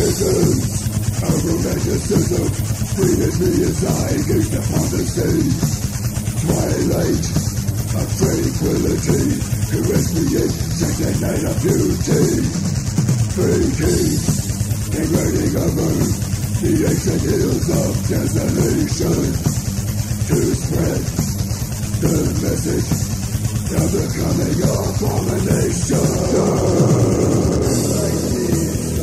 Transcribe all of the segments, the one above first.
visions of romanticism breathed me inside, gazed upon the sea. Twilight of tranquility caressed me in second night of beauty. Three kings came riding over the ancient hills of desolation to spread the message of the coming abomination.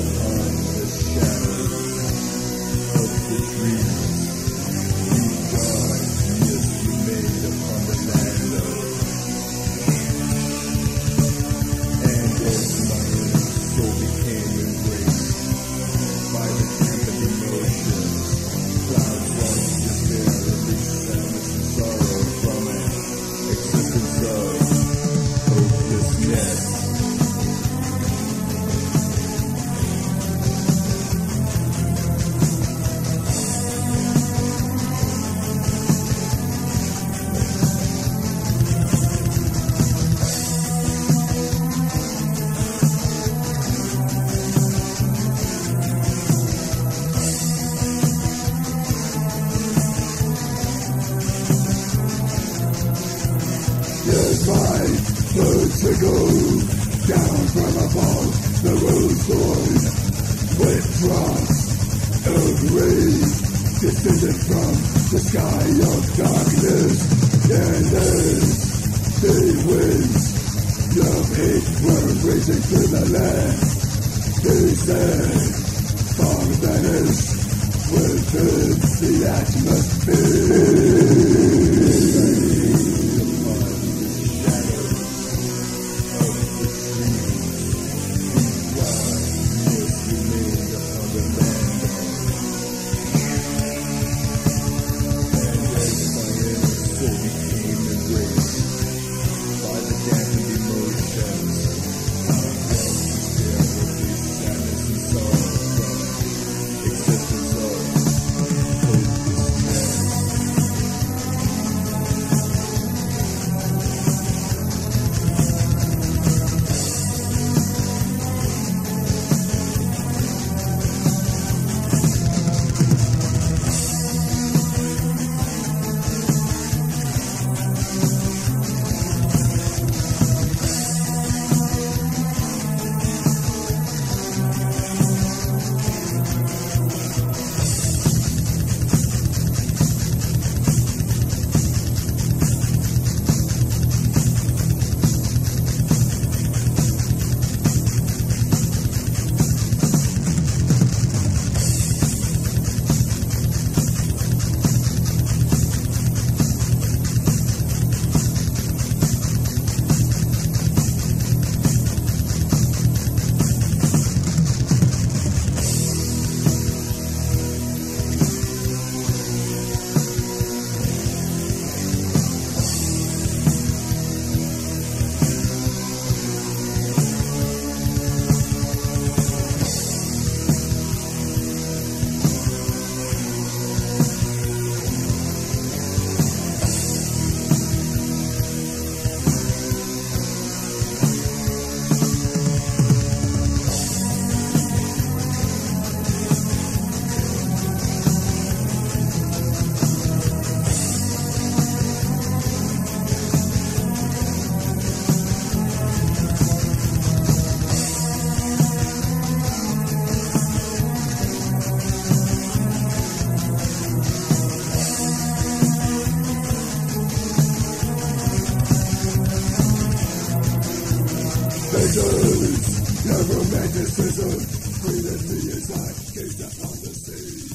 Birds to go down from above the rose thorn with drops of rain descended from the sky of darkness, and as the winds of hate were racing through the land, they said fog vanished within the atmosphere. Visions of romanticism breathed me inside, gazed upon the sea.